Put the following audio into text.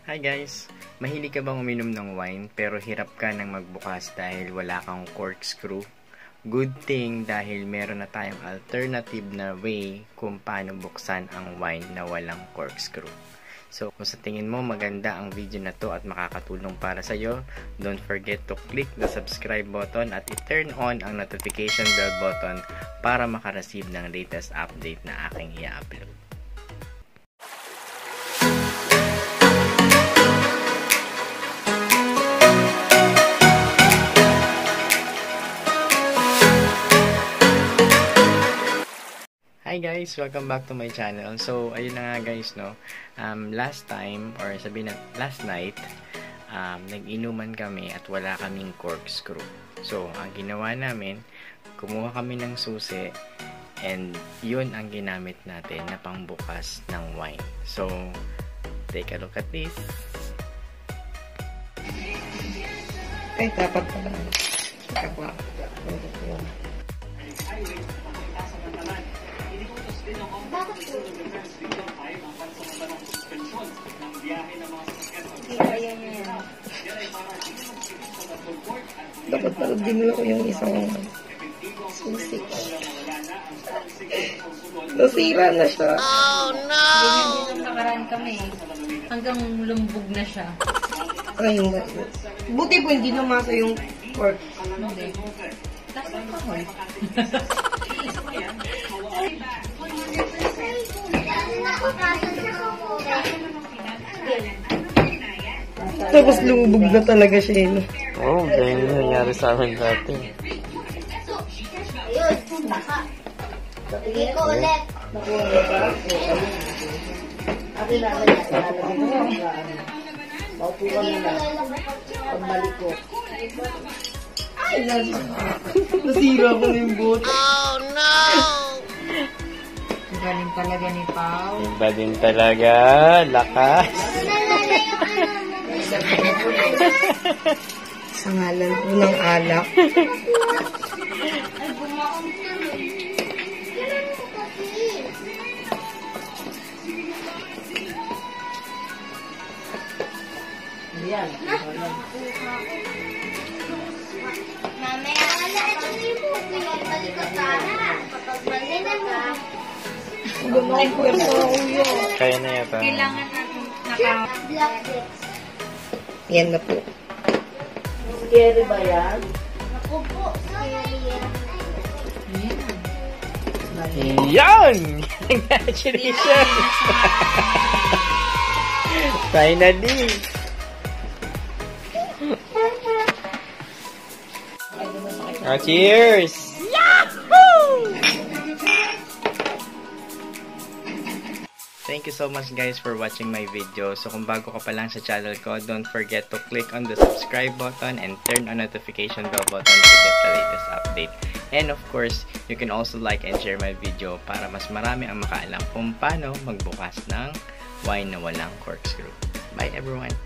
Hi guys! Mahilig ka bang uminom ng wine pero hirap ka nang magbukas dahil wala kang corkscrew? Good thing dahil meron na tayong alternative na way kung paano buksan ang wine na walang corkscrew. So kung sa tingin mo maganda ang video na to at makakatulong para sa'yo, don't forget to click the subscribe button at i-turn on ang notification bell button para makareceive ng latest update na aking i-upload. Hi guys! Welcome back to my channel. So, ayun na nga guys, no? Last time, or sabihin na, last night, nag-inuman kami at wala kaming corkscrew. So, ang ginawa namin, kumuha kami ng susi, and yun ang ginamit natin na pangbukas ng wine. So, take a look at this. Ay, dapat pala. Kapwa. Dapat pala dinula ko yung isang susi. Nasira na siya. Oh no! Ganyan din ang nakaraan kami. Hanggang lumbog na siya. Ay, buti po hindi namasa yung cork. Hindi. Tapos ang kahoy. Tapos lumubog na talaga siya yun. Oh, ganyan nangyari sa amin dati. Ayun, baka. Sige ko ulit. Akin na lang sa Maupo ka na. Pagbalik ko. Ay, nasira ko na yung bote. Oh no! Ang galing talaga ni Pao. Iba din talaga. Lakas. Sa ngalan po ng alak. Ay, bumaong na. Kailan mo kasi? Yan. Mamaya ka na ito yung buti. Balik ko sana. Kapag manilan mo. Gano'n ko yung mga uyo. Kaya na yata. Kailangan natin Black lips. Yan na po. Scary ba yan? Naku po. Scary yan. Yan! Congratulations! Finally! Cheers! Yahoo! Thank you so much guys for watching my video. So kung bago ka pa lang sa channel ko, don't forget to click on the subscribe button and turn on notification bell button to get the latest update. And of course, you can also like and share my video para mas marami ang makaalam kung paano magbukas ng wine na walang corkscrew. Bye everyone!